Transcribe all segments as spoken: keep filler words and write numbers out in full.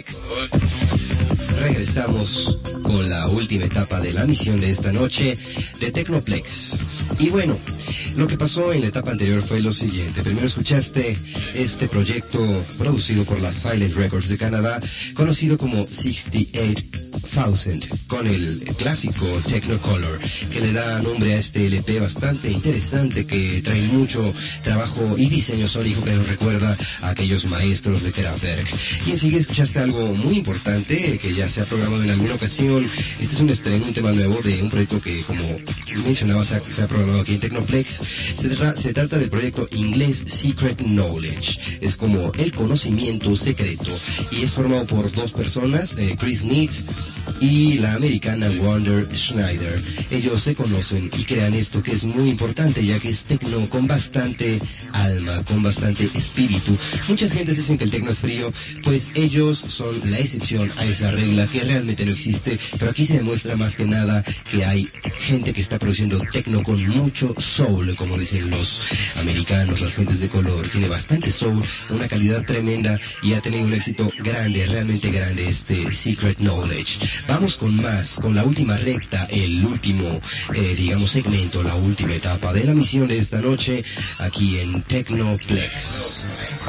Technoplex. Regresamos con la última etapa de la misión de esta noche de Technoplex. Y bueno, lo que pasó en la etapa anterior fue lo siguiente. Primero escuchaste este proyecto producido por la Silent Records de Canadá, conocido como sesenta y ocho mil, con el clásico Technicolor, que le da nombre a este L P bastante interesante, que trae mucho trabajo y diseño sónico que nos recuerda a aquellos maestros de Kraftwerk. Y enseguida escuchaste algo muy importante que ya se ha programado en alguna ocasión. Este es un estreno, un tema nuevo de un proyecto que, como mencionaba, se ha, se ha programado aquí en Technoplex. Se, tra se trata del proyecto inglés Secret Knowledge. Es como el conocimiento secreto, y es formado por dos personas, eh, Chris Neitz y la americana Wanda Schneider. Ellos se conocen y crean esto, que es muy importante, ya que es tecno con bastante alma, con bastante espíritu. Muchas gentes dicen que el tecno es frío, pues ellos son la excepción a esa regla que realmente no existe, pero aquí se demuestra más que nada que hay gente que está produciendo tecno con mucho soul, como dicen los americanos, las gentes de color. Tiene bastante soul, una calidad tremenda, y ha tenido un éxito grande, realmente grande, este Secret Knowledge. Vamos con más, con la última recta, el último, eh, digamos, segmento, la última etapa de la misión de esta noche, aquí en Technoplex.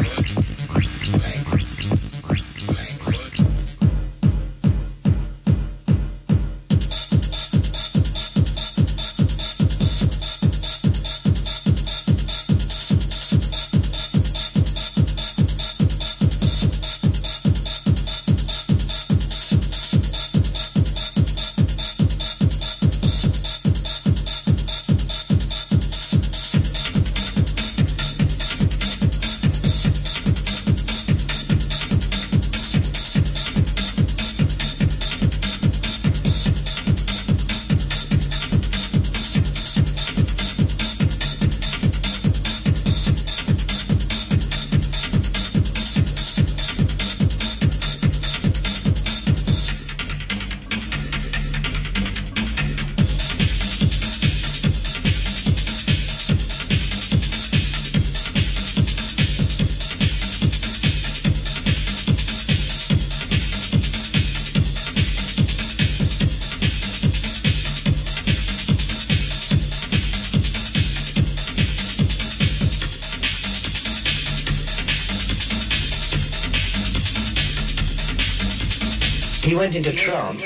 He went into trance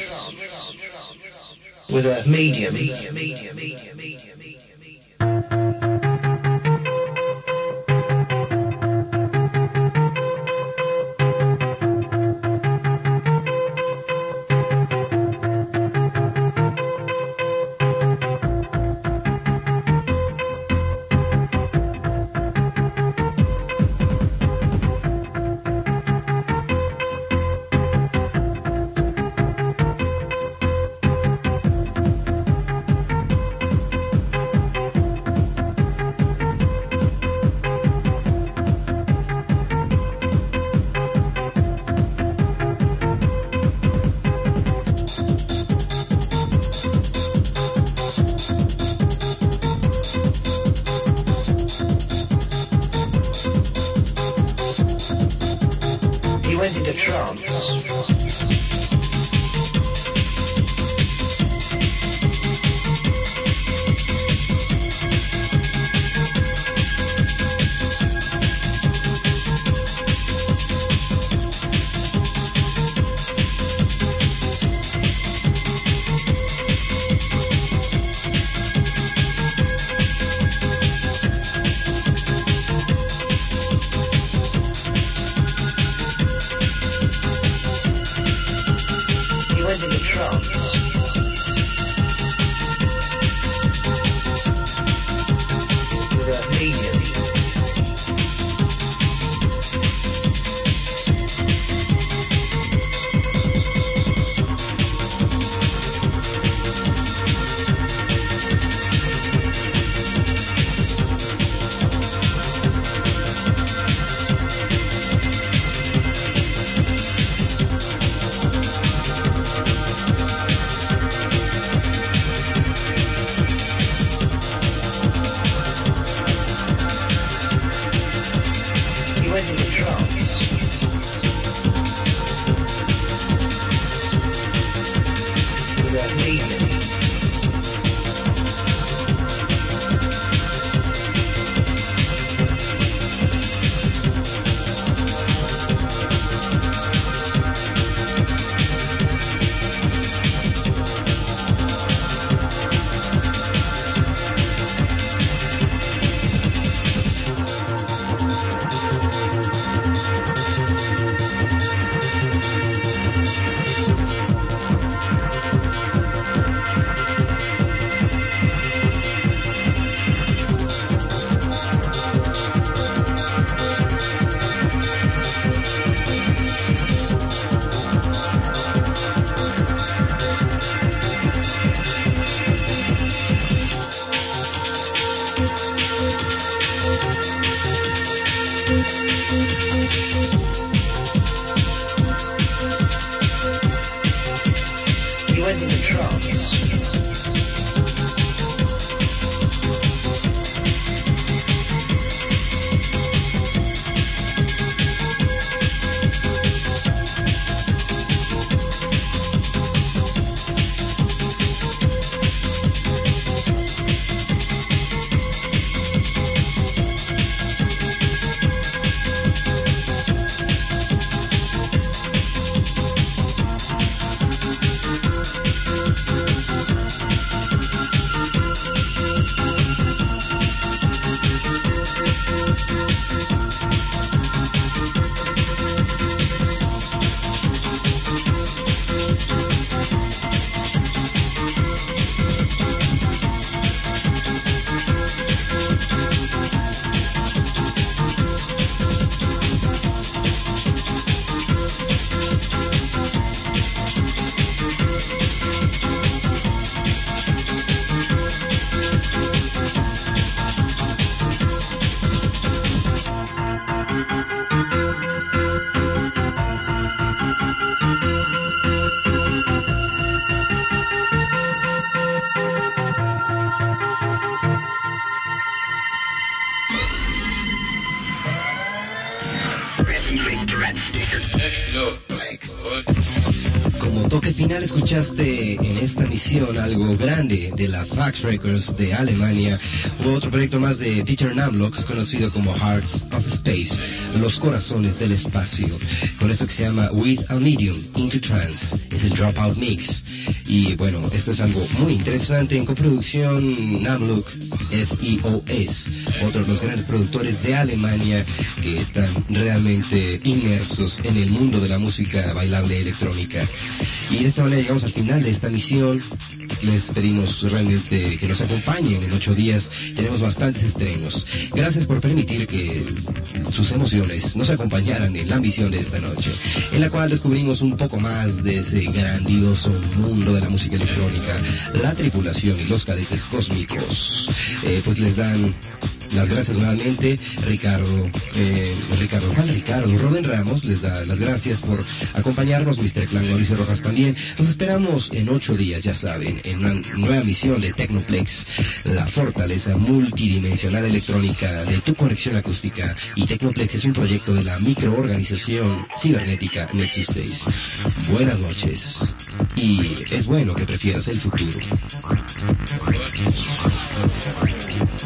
with a medium. Como toque final escuchaste en esta misión algo grande de la Fax Records de Alemania, u otro proyecto más de Peter Namlock, conocido como Hearts of Space, los corazones del espacio, con esto que se llama With a Medium into Trance, es el Dropout Mix. Y bueno, esto es algo muy interesante en coproducción Namlock F I O S, otro de los grandes productores de Alemania que están realmente inmersos en el mundo de la música bailable electrónica. Y de esta manera llegamos al final de esta misión. Les pedimos realmente que nos acompañen en ocho días. Tenemos bastantes estrenos. Gracias por permitir que sus emociones nos acompañaran en la misión de esta noche, en la cual descubrimos un poco más de ese grandioso mundo de la música electrónica. La tripulación y los cadetes cósmicos eh, pues les dan las gracias nuevamente. Ricardo, eh, Ricardo, Juan Ricardo, Rubén Ramos les da las gracias por acompañarnos, mister Clan, Mauricio Rojas también. Los esperamos en ocho días, ya saben, en una nueva misión de Tecnoplex, la fortaleza multidimensional electrónica de tu conexión acústica. Y Tecnoplex es un proyecto de la microorganización cibernética Nexus seis. Buenas noches, y es bueno que prefieras el futuro.